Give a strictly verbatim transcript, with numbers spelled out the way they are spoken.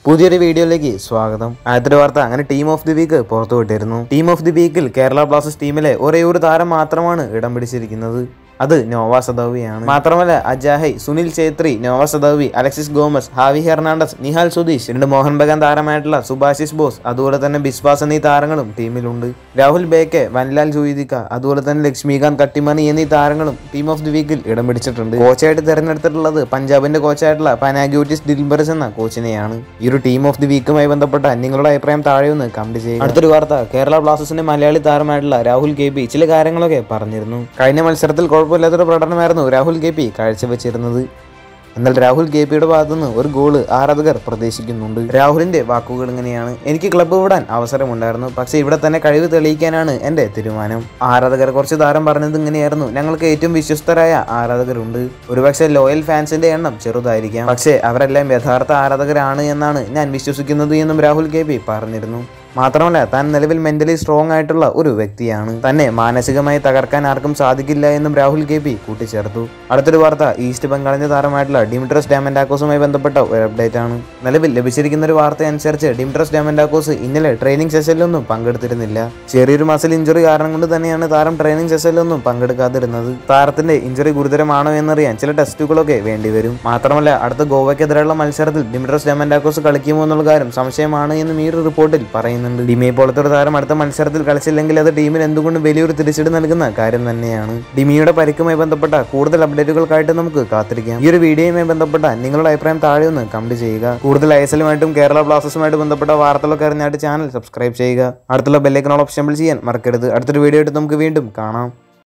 പുതിയൊരു വീഡിയോയിലേക്ക് സ്വാഗതം. ആദ്യത്തെ വാർത്ത അങ്ങനെ ടീം ഓഫ് ദി വീക്ക് പുറത്തുവിട്ടിരുന്നു. ടീം ഓഫ് ദി വീക്കിൽ കേരള ബ്ലാസ്റ്റേഴ്സ് ടീമിലെ ഒരേ ഒരു താരം മാത്രമാണ് ഇടം പിടിച്ചിരിക്കുന്നത്. അത് നോവ സദാവിയാണ്. മാത്രമല്ല അജാഹൈ, Sunil Chhetri, Noah Sadaoui, Alexis Gomez, Javi Hernandez, Nihal Sudheesh, രണ്ട് മോഹൻ ബഗാൻ താരമായിട്ടുള്ള സുഭാഷിസ് ബോസ്, അതുപോലെ തന്നെ ബിസ്വാസ് എന്നീ താരങ്ങളും ടീമിലുണ്ട്. രാഹുൽ ബേക്കെ, വൻലാൽ ജോയിദിക്ക, അതുപോലെ തന്നെ ലക്ഷ്മികാന്ത് കട്ടിമണി എന്നീ താരങ്ങളും ടീം ഓഫ് ദി വീക്കിൽ ഇടം പിടിച്ചിട്ടുണ്ട്. കോച്ചായിട്ട് തിരഞ്ഞെടുത്തിട്ടുള്ളത് പഞ്ചാബിന്റെ കോച്ചായിട്ടുള്ള പനാഗ്യോട്ടിസ് ഡിൽബർസ് എന്ന കോച്ചിനെയാണ്. ഈ ഒരു ടീം ഓഫ് ദി വീക്കുമായി ബന്ധപ്പെട്ട നിങ്ങളുടെ അഭിപ്രായം താഴെ ഒന്ന് കമന്റ് ചെയ്യുക. അടുത്തൊരു വാർത്ത, കേരള ബ്ലാസ്റ്റേഴ്സിന്റെ മലയാളി താരമായിട്ടുള്ള രാഹുൽ കെ പി ചില കാര്യങ്ങളൊക്കെ പറഞ്ഞിരുന്നു. കഴിഞ്ഞ മത്സരത്തിൽ കുഴപ്പമില്ലാത്തൊരു പ്രകടനമായിരുന്നു രാഹുൽ കെ പി കാഴ്ചവെച്ചിരുന്നത്. എന്നാൽ രാഹുൽ കെ പിയുടെ ഭാഗത്തുനിന്ന് ഒരു ഗോള് ആരാധകർ പ്രതീക്ഷിക്കുന്നുണ്ട്. രാഹുലിന്റെ വാക്കുകൾ ഇങ്ങനെയാണ്: എനിക്ക് ക്ലബ്ബ് വിടാൻ അവസരമുണ്ടായിരുന്നു, പക്ഷേ ഇവിടെ തന്നെ കഴിവ് തെളിയിക്കാനാണ് എന്റെ തീരുമാനം. ആരാധകർ കുറച്ച് താരം പറഞ്ഞത് ഇങ്ങനെയായിരുന്നു: ഞങ്ങൾക്ക് ഏറ്റവും വിശ്വസ്തരായ ആരാധകരുണ്ട്. ഒരുപക്ഷെ ലോയൽ ഫാൻസിന്റെ എണ്ണം ചെറുതായിരിക്കാം, പക്ഷേ അവരെല്ലാം യഥാർത്ഥ ആരാധകരാണ് എന്നാണ് ഞാൻ വിശ്വസിക്കുന്നത് എന്നും രാഹുൽ കെ പി പറഞ്ഞിരുന്നു. മാത്രമല്ല താൻ നിലവിൽ മെന്റലി സ്ട്രോങ് ആയിട്ടുള്ള ഒരു വ്യക്തിയാണ്. തന്നെ മാനസികമായി തകർക്കാൻ ആർക്കും സാധിക്കില്ല എന്നും രാഹുൽ കെ പി കൂട്ടിച്ചേർത്തു. അടുത്തൊരു വാർത്ത, ഈസ്റ്റ് ബംഗാളിന്റെ താരമായിട്ടുള്ള ഡിമിട്രോസ് ഡയമൻഡാക്കോസുമായി ബന്ധപ്പെട്ട ഒരു അപ്ഡേറ്റ് ആണ്. നിലവിൽ ലഭിച്ചിരിക്കുന്ന ഒരു വാർത്ത അനുസരിച്ച് ഡിമിട്രോസ് ഡയമൻഡാക്കോസ് ഇന്നലെ ട്രെയിനിങ് സെഷനിലൊന്നും പങ്കെടുത്തിരുന്നില്ല. ചെറിയൊരു മസിൽ ഇഞ്ചുറി കാരണം കൊണ്ട് തന്നെയാണ് താരം ട്രെയിനിങ് സെഷനിലൊന്നും പങ്കെടുക്കാതിരുന്നത്. താരത്തിന്റെ ഇഞ്ചുറി ഗുരുതരമാണോ എന്നറിയാൻ ചില ടെസ്റ്റുകളൊക്കെ വേണ്ടിവരും. മാത്രമല്ല അടുത്ത ഗോവയ്ക്കെതിരെയുള്ള മത്സരത്തിൽ ഡിമിട്രോസ് ഡയമൻഡാക്കോസ് കളിക്കുമോ എന്നുള്ള കാര്യം സംശയമാണ് എന്നും ഈ ഒരു റിപ്പോർട്ടിൽ പറയുന്നു. ഡിമി പോലത്തെ ഒരു താരം അടുത്ത മത്സരത്തിൽ കളിച്ചില്ലെങ്കിൽ അത് ടീമിന് എന്തുകൊണ്ടും വലിയൊരു തിരിച്ചടി നൽകുന്ന കാര്യം തന്നെയാണ്. ഡിമിയുടെ പരിക്കുമായി ബന്ധപ്പെട്ട കൂടുതൽ അപ്ഡേറ്റുകൾക്കായിട്ട് നമുക്ക് കാത്തിരിക്കാം. ഈ ഒരു വീഡിയോയുമായി ബന്ധപ്പെട്ട നിങ്ങളുടെ അഭിപ്രായം താഴെ ഒന്ന് കമന്റ് ചെയ്യുക. കൂടുതൽ ഐ എസ് എല്ലുമായിട്ടും കേരള ബ്ലാസ്റ്റേഴ്സുമായിട്ട് ബന്ധപ്പെട്ട വാർത്തകളൊക്കെ അറിഞ്ഞായിട്ട് ചാനൽ സബ്സ്ക്രൈബ് ചെയ്യുക. അടുത്തുള്ള ബെല്ലൈക്കൺ ഓപ്ഷൻ ചെയ്യാൻ മറക്കരുത്. അടുത്തൊരു വീഡിയോ ആയിട്ട് നമുക്ക് വീണ്ടും കാണാം.